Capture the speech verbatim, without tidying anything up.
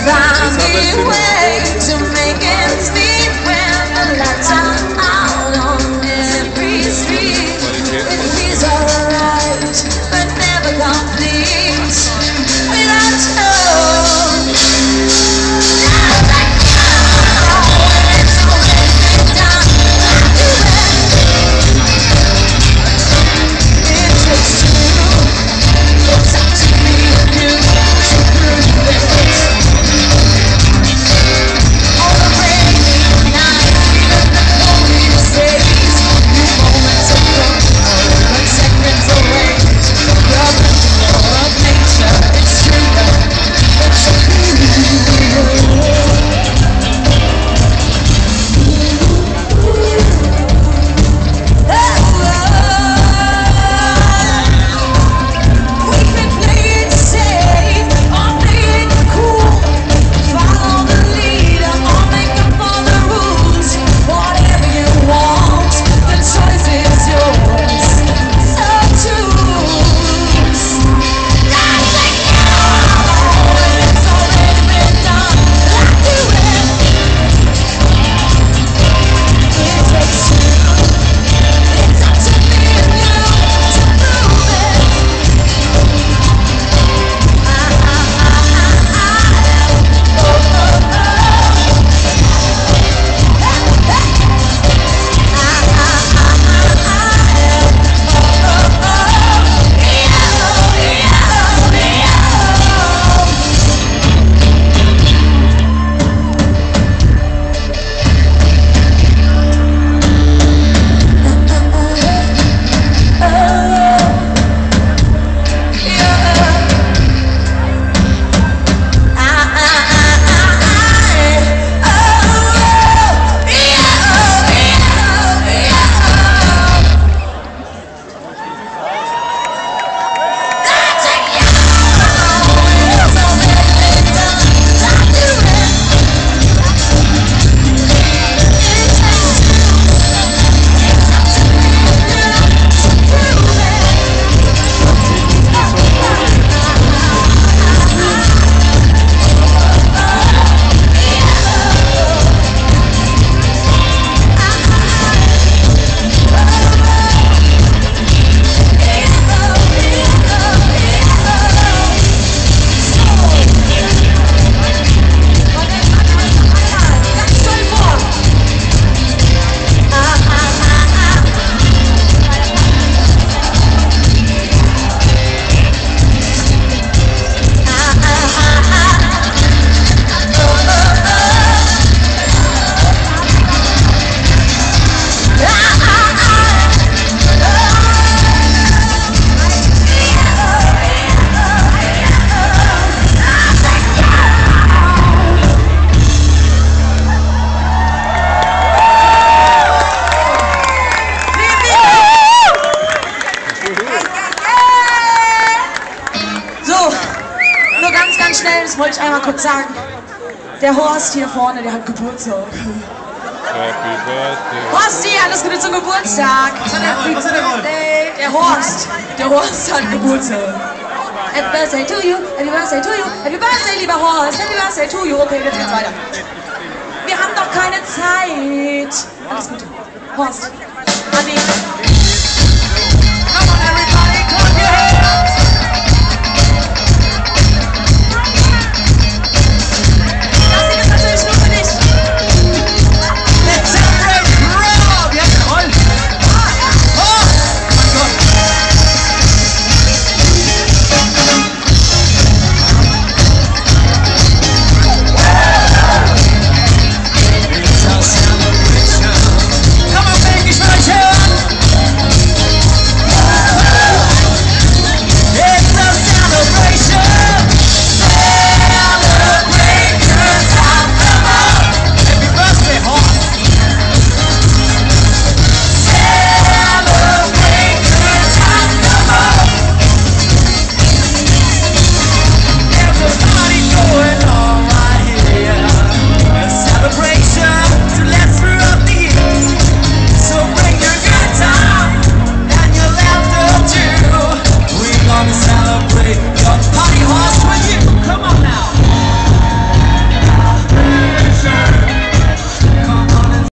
find me way to make ends meet when the lights are out on every street. It feels alright, but never complete without you. Now let go when it's already done. I do it. It takes two. It's up to me and you to prove it. All the rainy nights, even the loneliest days, new moments of comfort, but seconds away. The principle of nature, it's true, it's true. We can play it safe or play it cool. Follow the leader or make up all the rules. Whatever you want, the choice is yours. So choose. That's a go when it's already been done. I do it. It takes two. It's up to me and you to prove it. Wollte ich einmal kurz sagen, der Horst hier vorne, der hat Geburtstag. Happy Birthday. Horsti, alles Gute zum Geburtstag. Happy Birthday. Der Horst, der Horst hat Geburtstag. Happy Birthday to you, Happy Birthday to you, Happy Birthday, lieber Horst, Happy Birthday to you. Okay, jetzt geht's weiter. Wir haben doch keine Zeit. Alles Gute. Horst, Adi.